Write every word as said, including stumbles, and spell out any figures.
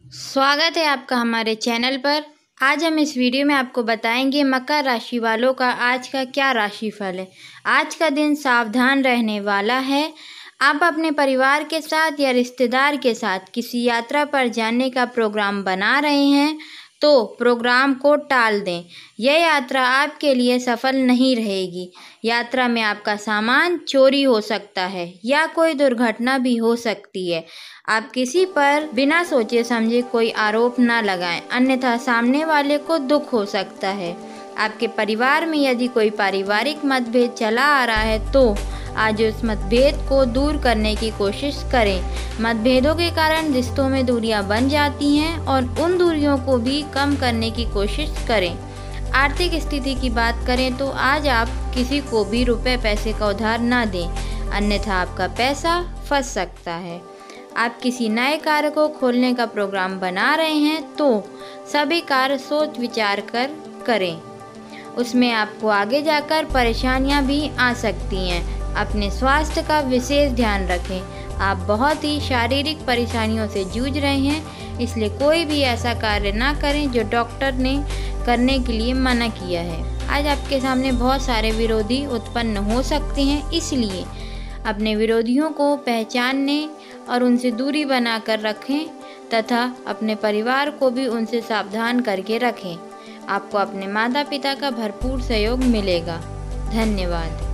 स्वागत है आपका हमारे चैनल पर। आज हम इस वीडियो में आपको बताएंगे मकर राशि वालों का आज का क्या राशिफल है। आज का दिन सावधान रहने वाला है। आप अपने परिवार के साथ या रिश्तेदार के साथ किसी यात्रा पर जाने का प्रोग्राम बना रहे हैं तो प्रोग्राम को टाल दें। यह यात्रा आपके लिए सफल नहीं रहेगी। यात्रा में आपका सामान चोरी हो सकता है या कोई दुर्घटना भी हो सकती है। आप किसी पर बिना सोचे समझे कोई आरोप न लगाएं, अन्यथा सामने वाले को दुख हो सकता है। आपके परिवार में यदि कोई पारिवारिक मतभेद चला आ रहा है तो आज उस मतभेद को दूर करने की कोशिश करें। मतभेदों के कारण रिश्तों में दूरियां बन जाती हैं और उन दूरियों को भी कम करने की कोशिश करें। आर्थिक स्थिति की बात करें तो आज आप किसी को भी रुपए पैसे का उधार न दें, अन्यथा आपका पैसा फंस सकता है। आप किसी नए कार्य को खोलने का प्रोग्राम बना रहे हैं तो सभी कार्य सोच विचार कर करें, उसमें आपको आगे जाकर परेशानियां भी आ सकती हैं। अपने स्वास्थ्य का विशेष ध्यान रखें। आप बहुत ही शारीरिक परेशानियों से जूझ रहे हैं, इसलिए कोई भी ऐसा कार्य ना करें जो डॉक्टर ने करने के लिए मना किया है। आज आपके सामने बहुत सारे विरोधी उत्पन्न हो सकते हैं, इसलिए अपने विरोधियों को पहचानने और उनसे दूरी बनाकर रखें तथा अपने परिवार को भी उनसे सावधान करके रखें। आपको अपने माता पिता का भरपूर सहयोग मिलेगा। धन्यवाद।